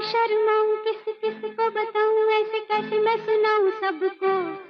शर्माऊं, किस किस को बताऊं, ऐसे कैसे मैं सुनाऊं सबको।